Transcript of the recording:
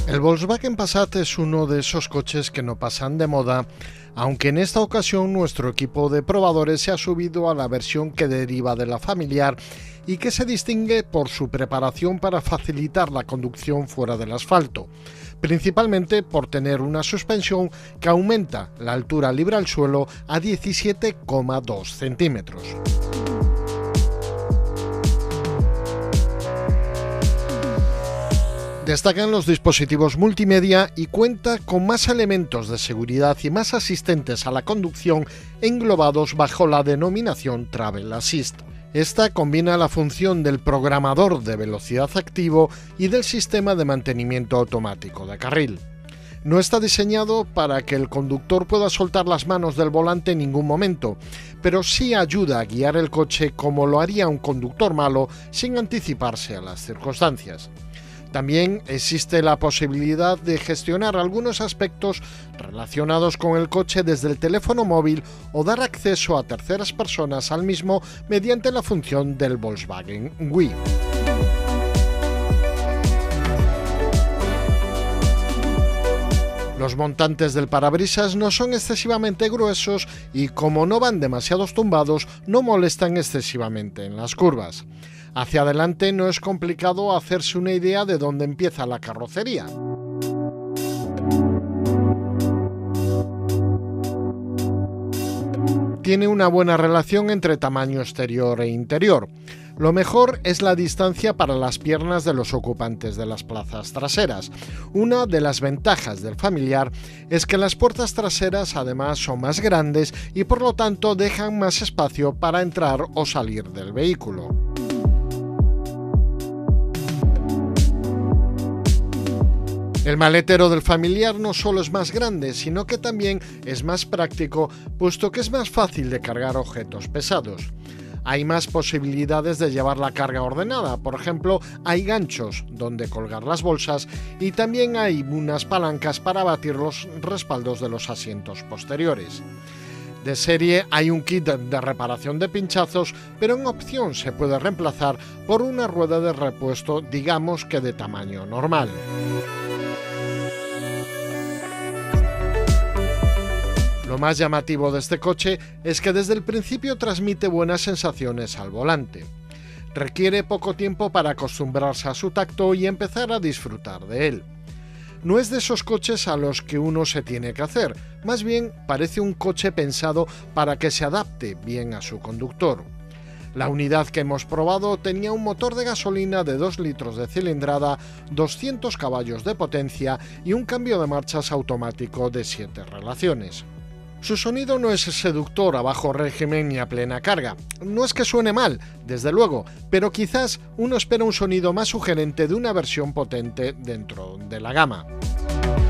El Volkswagen Passat es uno de esos coches que no pasan de moda, aunque en esta ocasión nuestro equipo de probadores se ha subido a la versión que deriva de la familiar y que se distingue por su preparación para facilitar la conducción fuera del asfalto, principalmente por tener una suspensión que aumenta la altura libre al suelo a 17,2 centímetros. Destacan los dispositivos multimedia y cuenta con más elementos de seguridad y más asistentes a la conducción englobados bajo la denominación Travel Assist. Esta combina la función del programador de velocidad activo y del sistema de mantenimiento automático de carril. No está diseñado para que el conductor pueda soltar las manos del volante en ningún momento, pero sí ayuda a guiar el coche como lo haría un conductor malo sin anticiparse a las circunstancias. También existe la posibilidad de gestionar algunos aspectos relacionados con el coche desde el teléfono móvil o dar acceso a terceras personas al mismo mediante la función del Volkswagen Wii. Los montantes del parabrisas no son excesivamente gruesos y, como no van demasiados tumbados, no molestan excesivamente en las curvas. Hacia adelante no es complicado hacerse una idea de dónde empieza la carrocería. Tiene una buena relación entre tamaño exterior e interior. Lo mejor es la distancia para las piernas de los ocupantes de las plazas traseras. Una de las ventajas del familiar es que las puertas traseras además son más grandes y por lo tanto dejan más espacio para entrar o salir del vehículo. El maletero del familiar no solo es más grande, sino que también es más práctico, puesto que es más fácil de cargar objetos pesados. Hay más posibilidades de llevar la carga ordenada, por ejemplo, hay ganchos donde colgar las bolsas y también hay unas palancas para abatir los respaldos de los asientos posteriores. De serie hay un kit de reparación de pinchazos, pero en opción se puede reemplazar por una rueda de repuesto, digamos que de tamaño normal. Lo más llamativo de este coche es que desde el principio transmite buenas sensaciones al volante. Requiere poco tiempo para acostumbrarse a su tacto y empezar a disfrutar de él. No es de esos coches a los que uno se tiene que hacer, más bien parece un coche pensado para que se adapte bien a su conductor. La unidad que hemos probado tenía un motor de gasolina de 2 litros de cilindrada, 200 caballos de potencia y un cambio de marchas automático de 7 relaciones. Su sonido no es seductor a bajo régimen ni a plena carga. No es que suene mal, desde luego, pero quizás uno espera un sonido más sugerente de una versión potente dentro de la gama.